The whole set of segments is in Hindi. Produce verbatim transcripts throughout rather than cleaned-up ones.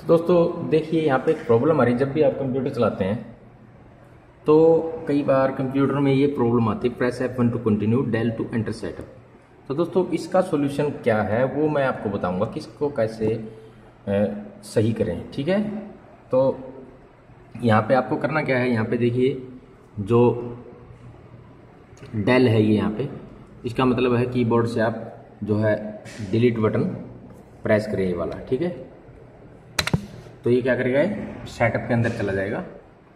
तो दोस्तों देखिए, यहाँ पे एक प्रॉब्लम आ रही है। जब भी आप कंप्यूटर चलाते हैं तो कई बार कंप्यूटर में ये प्रॉब्लम आती है, press F one to continue, Del to enter setup. तो दोस्तों इसका सॉल्यूशन क्या है वो मैं आपको बताऊंगा कि इसको कैसे ए, सही करें। ठीक है, तो यहाँ पे आपको करना क्या है, यहाँ पे देखिए जो डेल है ये यहाँ पे, इसका मतलब है कीबोर्ड से आप जो है डिलीट बटन प्रेस करें ये वाला। ठीक है, तो ये क्या करेगा, सेटअप के अंदर चला जाएगा,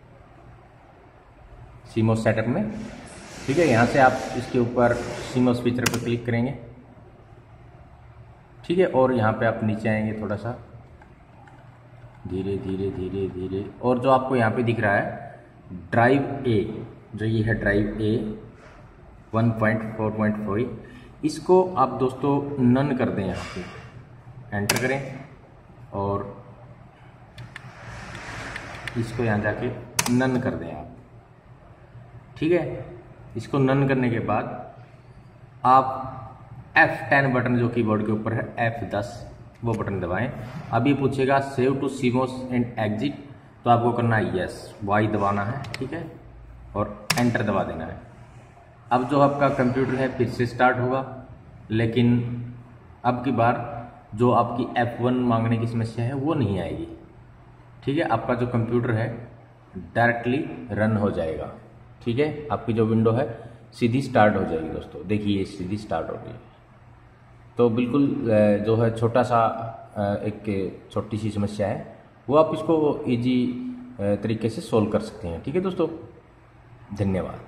सीमोस सेटअप में। ठीक है, यहाँ से आप इसके ऊपर सीमोस फीचर पर क्लिक करेंगे। ठीक है, और यहाँ पे आप नीचे आएंगे थोड़ा सा, धीरे धीरे धीरे धीरे, और जो आपको यहाँ पे दिख रहा है ड्राइव ए, जो ये है drive A one point four point four, इसको आप दोस्तों नन कर दें। यहाँ पे एंटर करें और इसको यहाँ जाके नन कर दें आप। ठीक है, इसको नन करने के बाद आप एफ टेन बटन जो कीबोर्ड के ऊपर है, एफ टेन वो बटन दबाएं। अभी पूछेगा save to CMOS and exit, तो आपको करना है यस, वाई दबाना है। ठीक है, और एंटर दबा देना है। अब जो आपका कंप्यूटर है फिर से स्टार्ट होगा, लेकिन अब की बार जो आपकी एफ वन मांगने की समस्या है वो नहीं आएगी। ठीक है, आपका जो कंप्यूटर है डायरेक्टली रन हो जाएगा। ठीक है, आपकी जो विंडो है सीधी स्टार्ट हो जाएगी। दोस्तों देखिए, ये सीधी स्टार्ट हो गई। तो बिल्कुल जो है छोटा सा एक छोटी सी समस्या है, वो आप इसको इजी तरीके से सोल्व कर सकते हैं। ठीक है दोस्तों, धन्यवाद।